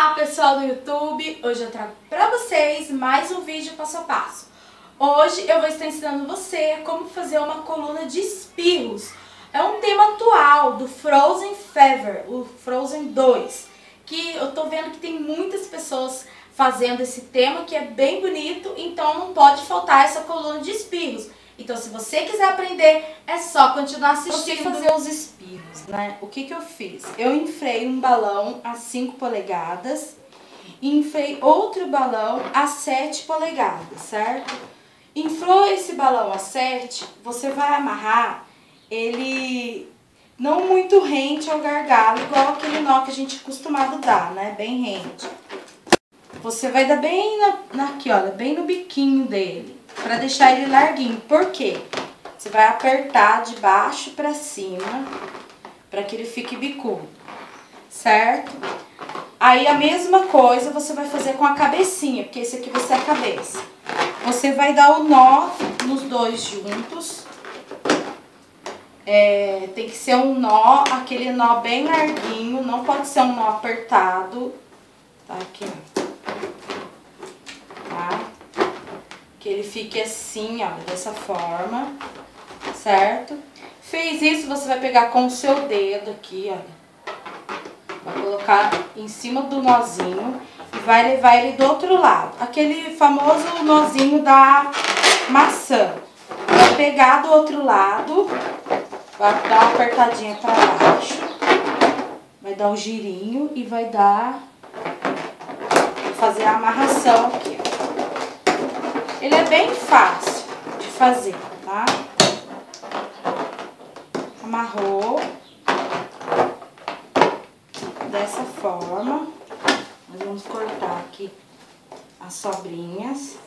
Olá pessoal do YouTube, hoje eu trago pra vocês mais um vídeo passo a passo. Hoje eu vou estar ensinando você como fazer uma coluna de espirros. É um tema atual do Frozen Fever, o Frozen 2, que eu tô vendo que tem muitas pessoas fazendo esse tema que é bem bonito, então não pode faltar essa coluna de espirros. Então se você quiser aprender, é só continuar assistindo. Para fazer os espirros, né? O que eu fiz? Eu inflei um balão a 5 polegadas e inflei outro balão a 7 polegadas, certo? Inflou esse balão a 7, você vai amarrar ele não muito rente ao gargalo, igual aquele nó que a gente é acostumado dar, né? Bem rente. Você vai dar bem aqui, olha, bem no biquinho dele, pra deixar ele larguinho. Por quê? Você vai apertar de baixo pra cima, pra que ele fique bicudo, certo? Aí a mesma coisa você vai fazer com a cabecinha, porque esse aqui vai ser a cabeça. Você vai dar o nó nos dois juntos. Tem que ser um nó, aquele nó bem larguinho, não pode ser um nó apertado. Tá aqui, ó. Tá? Que ele fique assim, ó, dessa forma, certo? Fez isso, você vai pegar com o seu dedo aqui, ó. Vai colocar em cima do nozinho e vai levar ele do outro lado. Aquele famoso nozinho da maçã. Vai pegar do outro lado, vai dar uma apertadinha pra baixo, vai dar um girinho e vai fazer a amarração aqui, ó. Ele é bem fácil de fazer, tá? Amarrou dessa forma. Nós vamos cortar aqui as sobrinhas.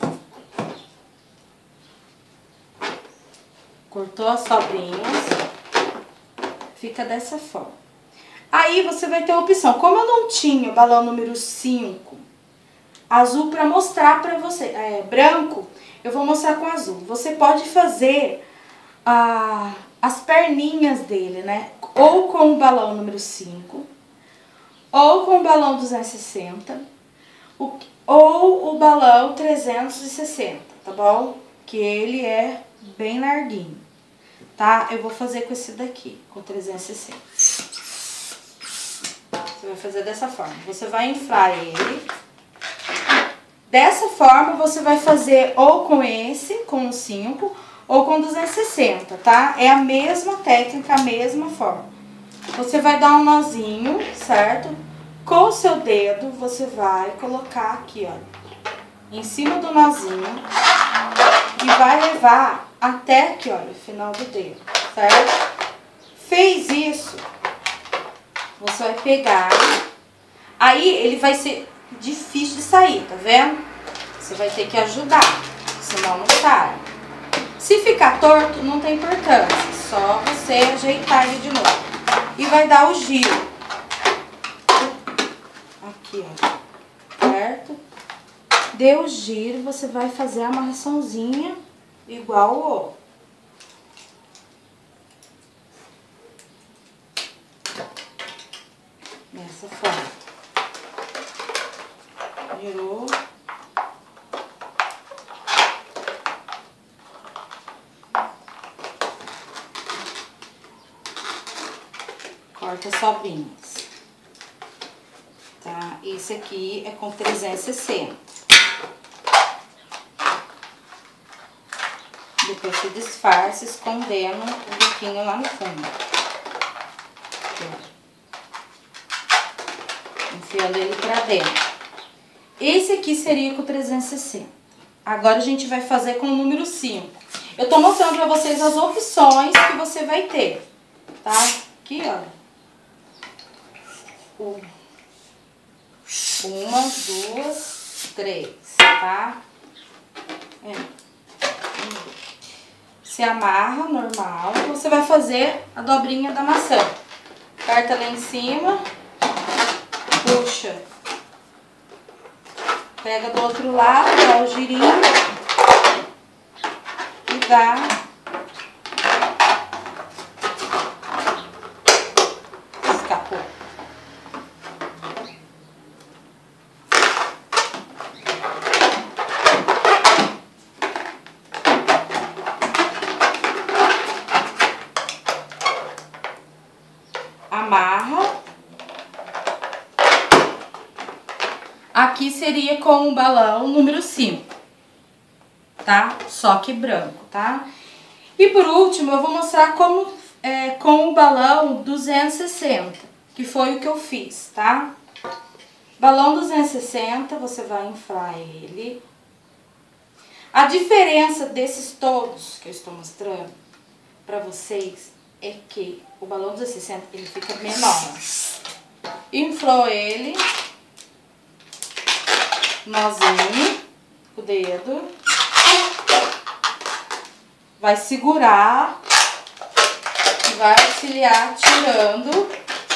Cortou as sobrinhas, fica dessa forma. Aí você vai ter a opção, como eu não tinha o balão número 5, azul para mostrar para você, branco, eu vou mostrar com azul. Você pode fazer as perninhas dele, né? Ou com o balão número 5, ou com o balão 260, ou o balão 360, tá bom? Que ele é bem larguinho, tá? Eu vou fazer com esse daqui, com 360. Você vai fazer dessa forma. Você vai inflar ele. Dessa forma, você vai fazer ou com esse, com o 5, ou com 260, tá? É a mesma técnica, a mesma forma. Você vai dar um nozinho, certo? Com o seu dedo, você vai colocar aqui, ó, em cima do nozinho e vai levar até aqui, olha, o final do dedo, certo? Fez isso, você vai pegar, aí ele vai ser difícil de sair, tá vendo? Você vai ter que ajudar, senão não sai. Se ficar torto, não tem importância, só você ajeitar ele de novo. E vai dar o giro. Aqui, ó, certo? Deu o giro, você vai fazer a amarraçãozinha igual o outro. Dessa forma. Girou. Corta as sobrinhas. Tá? Esse aqui é com 360. Depois você disfarça escondendo o biquinho lá no fundo. Aqui, enfiando ele pra dentro. Esse aqui seria com 360. Agora a gente vai fazer com o número 5. Eu tô mostrando pra vocês as opções que você vai ter, tá? Aqui, ó. Uma, duas, três, tá? Se amarra normal. Você vai fazer a dobrinha da maçã. Aperta lá em cima, puxa. Pega do outro lado, dá o girinho e dá. Escapou. Aqui seria com o balão número 5, tá? Só que branco, tá? E por último, eu vou mostrar como com o balão 260, que foi o que eu fiz, tá? Balão 260, você vai inflar ele. A diferença desses todos que eu estou mostrando pra vocês é que o balão 260 ele fica menor. Inflou ele, nozinho, o dedo, vai segurar e vai auxiliar tirando,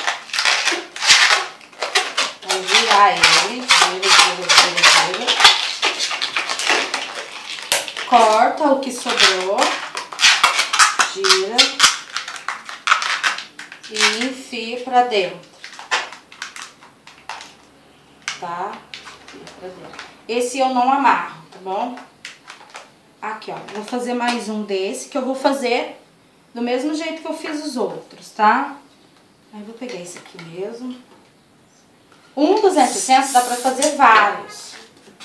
vai virar ele, gira. Corta o que sobrou, gira e enfia pra dentro. Tá? Esse eu não amarro, tá bom? Aqui, ó, vou fazer mais um desse, que eu vou fazer do mesmo jeito que eu fiz os outros, tá? Aí, vou pegar esse aqui mesmo. Um 260 dá pra fazer vários.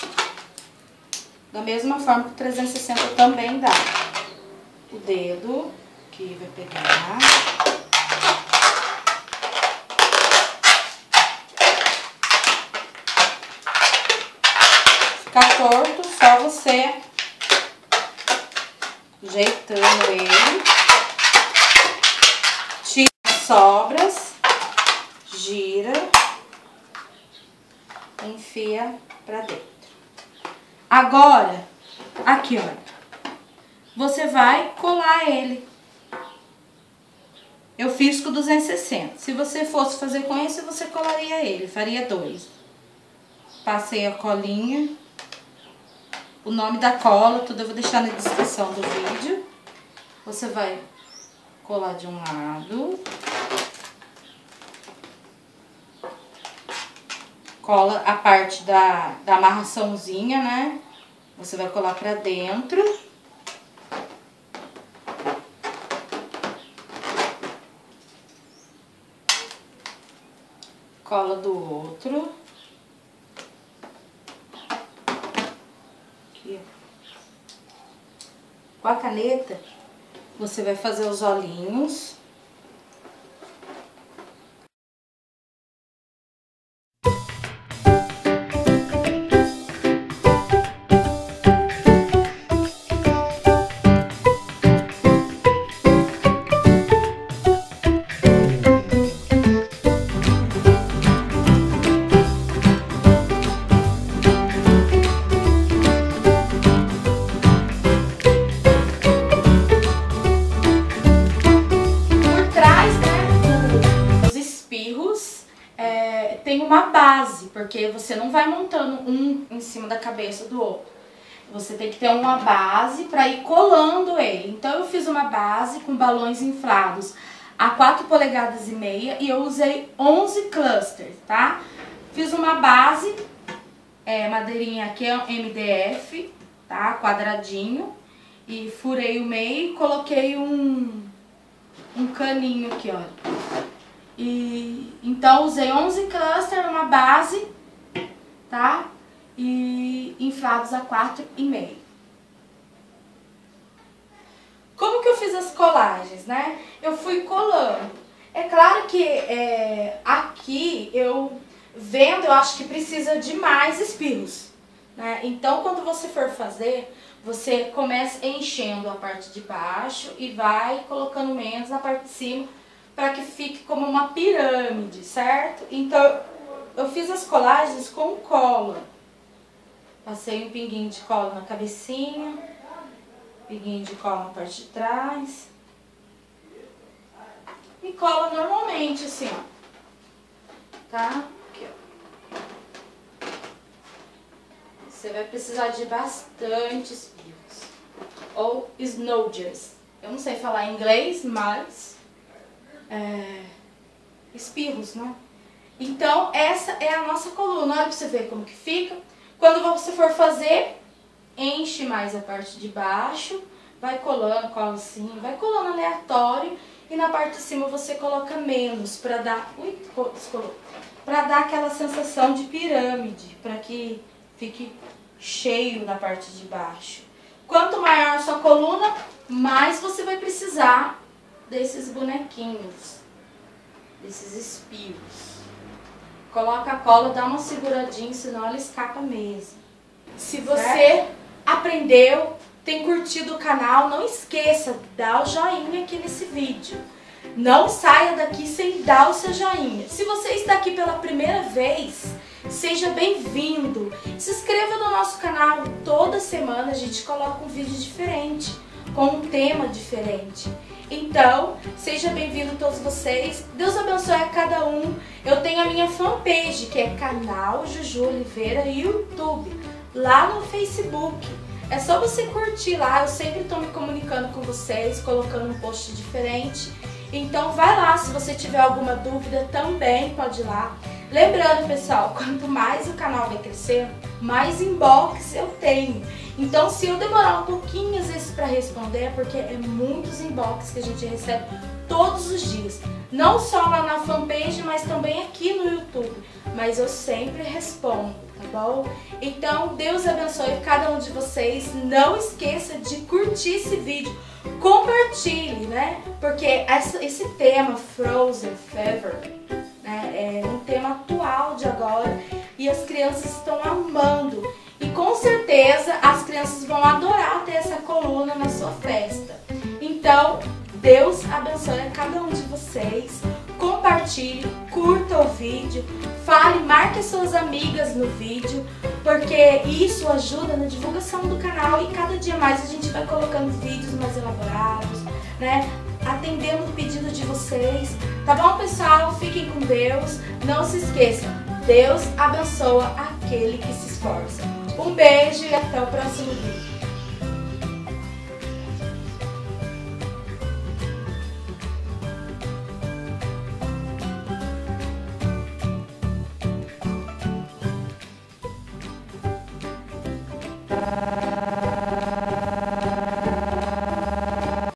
Da mesma forma que o 360 também dá. O dedo, que vai pegar... Ficar torto, só você ajeitando ele, tira as sobras, gira, enfia pra dentro. Agora, aqui ó, você vai colar ele. Eu fiz com 260, se você fosse fazer com esse, você colaria ele, faria 2. Passei a colinha. O nome da cola, tudo eu vou deixar na descrição do vídeo. Você vai colar de um lado. Cola a parte da amarraçãozinha, né? Você vai colar pra dentro. Cola do outro. Com a caneta, você vai fazer os olhinhos. Tem uma base, porque você não vai montando um em cima da cabeça do outro. Você tem que ter uma base para ir colando ele. Então eu fiz uma base com balões inflados a 4,5 polegadas e eu usei 11 clusters, tá? Fiz uma base, madeirinha aqui é MDF, tá? Quadradinho. E furei o meio e coloquei um caninho aqui, ó. Então, usei 11 clusters, uma base, tá? E inflados a 4,5. Como que eu fiz as colagens, né? Eu fui colando. É claro que aqui, eu acho que precisa de mais espirros, né? Então, quando você for fazer, você começa enchendo a parte de baixo e vai colocando menos na parte de cima, para que fique como uma pirâmide, certo? Então, eu fiz as colagens com cola. Passei um pinguinho de cola na cabecinha, pinguinho de cola na parte de trás. E cola normalmente, assim, ó. Tá? Aqui, ó. Você vai precisar de bastante espirros. Ou snowders. Eu não sei falar inglês, mas... espirros, né? Então, essa é a nossa coluna. Olha pra você ver como que fica. Quando você for fazer, enche mais a parte de baixo, vai colando, cola assim, vai colando aleatório. E na parte de cima você coloca menos pra dar... Ui, descolou. para dar aquela sensação de pirâmide, para que fique cheio na parte de baixo. Quanto maior a sua coluna, mais você vai precisar desses bonequinhos, desses espirros. Coloca a cola, dá uma seguradinha, senão ela escapa mesmo. Se você aprendeu, tem curtido o canal, não esqueça, dá o joinha aqui nesse vídeo. Não saia daqui sem dar o seu joinha. Se você está aqui pela primeira vez, seja bem-vindo. Se inscreva no nosso canal. Toda semana a gente coloca um vídeo diferente, com um tema diferente. Então, seja bem-vindo todos vocês. Deus abençoe a cada um. Eu tenho a minha fanpage, que é canal Juju Oliveira YouTube, lá no Facebook. É só você curtir lá, eu sempre estou me comunicando com vocês, colocando um post diferente. Então vai lá, se você tiver alguma dúvida também pode ir lá. Lembrando, pessoal, quanto mais o canal vai crescer, mais inbox eu tenho. Então se eu demorar um pouquinho às vezes para responder, é porque é muitos inbox que a gente recebe todos os dias. Não só lá na fanpage, mas também aqui no YouTube. Mas eu sempre respondo, tá bom? Então Deus abençoe cada um de vocês. Não esqueça de curtir esse vídeo. Compartilhe, né? Porque esse tema Frozen Fever, né, é um tema atual de agora e as crianças estão amando. E com certeza as crianças vão adorar ter essa coluna na sua festa. Então, Deus abençoe a cada um de vocês. Compartilhe, curta o vídeo, fale, marque as suas amigas no vídeo, porque isso ajuda na divulgação do canal e cada dia mais a gente vai colocando vídeos mais elaborados, né? Atendendo o pedido de vocês. Tá bom, pessoal? Fiquem com Deus. Não se esqueçam, Deus abençoa aquele que se esforça. Um beijo e até o próximo vídeo.